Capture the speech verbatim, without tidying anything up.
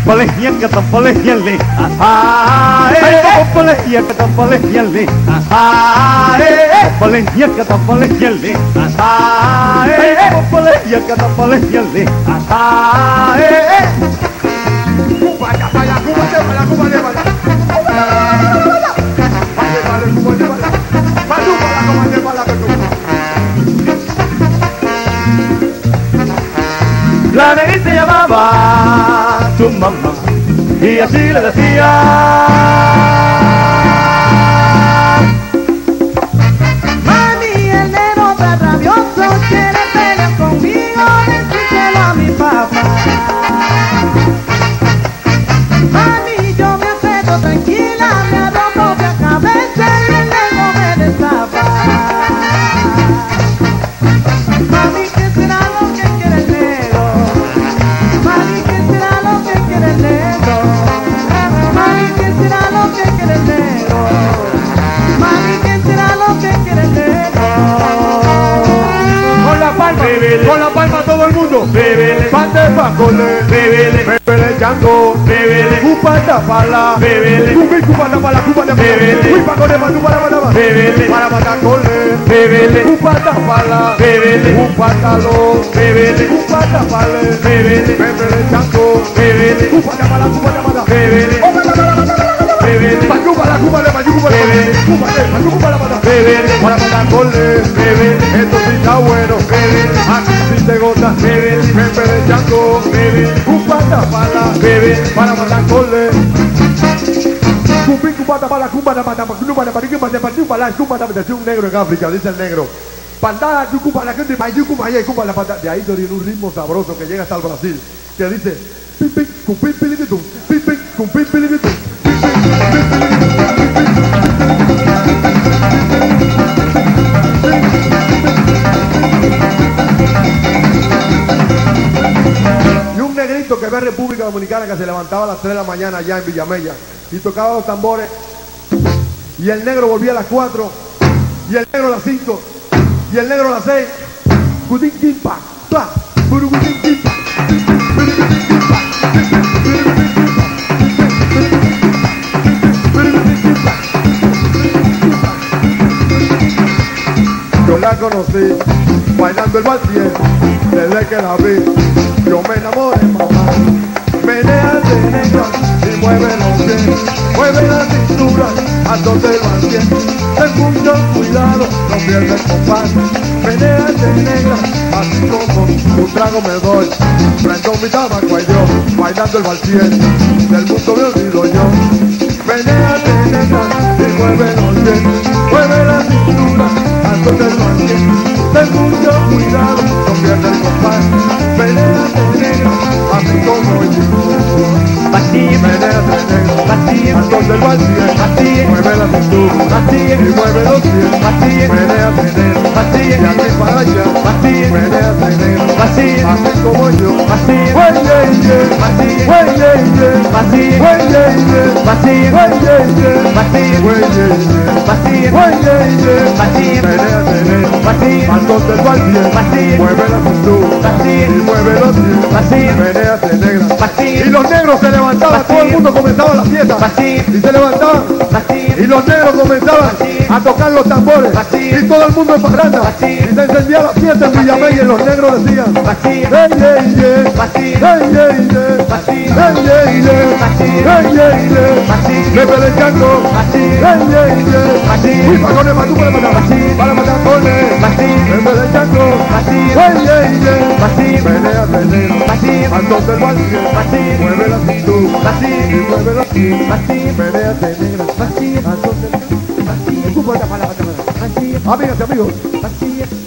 Polesnya kata polesnya le, ah eh, polesnya kata polesnya le, ah eh, polesnya kata polesnya le, ah eh, polesnya kata polesnya le, ah eh. Vaya, vaya, cúbate, vaya, cúbate, vaya. Vale, vale, cúbate, vaya. Vaya, vaya, cúbate, vaya, que tú. La negrita se llamaba su mamá y así le decía: mami, el negro está rabioso, quiere pelear conmigo, decíselo a mi papá. Mami, yo me acuesto tranquila, me arrojo de cabeza y el negro me destapa. Mami, ¿qué será lo que quiere el negro? Mami, ¿qué será lo que quiere el negro? Mami, ¿qué será lo que quiere el negro? Mami, ¿qué será lo que quiere el negro? Con la palma, Bebele. con la palma todo el mundo. Bebele. Pante pacole, Bebele. bebele chango, Bebele. cupata pala, Bebele. cupi cupata pala, cupata pala, Bebele. cupi pacole pa tu para para para, Bebele. para matar cole, Bebele. cupata pala, Bebele. cupata lo, Bebele. cupata pala, Bebele. bebele chango, Bebele. cupata pala, cupata pala, Bebele. Bebele. payu pala, cupale, payu cupale, Bebele. cupale, payu cupale para, Bebele. para matar cole, Bebele. esto sí está bueno, Bebele. aquí sí te goza, Bebele. bebele chango, Bebele. cupata pala, Bebele. para matar cole. Cupi cupata pala, cupata pala, cupata pala, cupata pala, cupata cupata pala, un negro en África, dice el negro. Pandada, tu cupa la gente, mayu cupa y cupa la pata. De ahí te viene un ritmo sabroso que llega hasta el Brasil, que dice pipi, cupi, pilibitum, pipi, cupi, pilibitum. Y un negrito que ve República Dominicana que se levantaba a las tres de la mañana allá en Villamella y tocaba los tambores, y el negro volvía a las cuatro, y el negro a las cinco, y el negro a las seis. Cutín, timpa, pa, purucutín, timpa. Yo la conocí bailando el baltier, desde que la vi yo me enamoré, mamá. Menea de negra y mueve los pies, mueve la cintura a donde el baltier. Ten mucho cuidado, no pierdas el compás. Menea de negra, así como un trago me doy. Prendo mi tabaco y yo, bailando el baltier, del mundo me olvido yo. Menea de negra y mueve los pies, mueve la cintura a donde el baltier. Ten mucho cuidado, no pierdas el compás. Menea de negra, así como yo. Vacíe, Menea de negra, vacíe, a donde el baltier. vacíe, Mueve la cintura vacíe, y mueve los pies. vacíe, Menea de negra, vacíe, de aquí para allá. vacíe, Menea de negra, vacíe, así como yo. vacíe, Wey, yeah, yeah. vacíe, Wey, yeah, yeah. vacíe, Wey, yeah, yeah. vacíe, Wey, yeah, yeah. vacíe, Wey, yeah, yeah. vacíe, Wey, yeah, yeah. vacíe, Menea de negra, vacíe, al son del baltier. Vacíe. Mueve la cintura Vacíe. y mueve los pies. Vacíe. Menea de negra. Vacíe. Y los negros se levantaban, todo el Vacíe. mundo comenzaba la fiesta. Vacíe. Y se levantaban. vacíe, Y los negros comenzaban Vacíe. a tocar los tambores. Vacíe. Y todo el mundo en parranda. Vacíe. Y se encendía la fiesta en Villamella y los negros decían: vacíe, hey, hey, yeah. vacíe, Hey, hey, yeah. vacíe, Hey, hey, yeah. Vacíe. Hey, hey, yeah. Vacíe. Me peleé chango. Vacíe. Hey, hey, yeah. Vacíe. Fui pa' con el matú para matar. Vacíe. Para matar con él. Vacíe. Me peleé chango. Vacíe. Hey, hey, yeah. Vacíe. Pelea de negro. Vacíe. Al son del baltier. Vacíe. Mueve la cintura. Vacíe. Y mueve los pies. Vacíe. Pelea de negro. Vacíe. Al son del vacíe, Escupa esta palabra, vacíe, amigas y amigos. vacíe.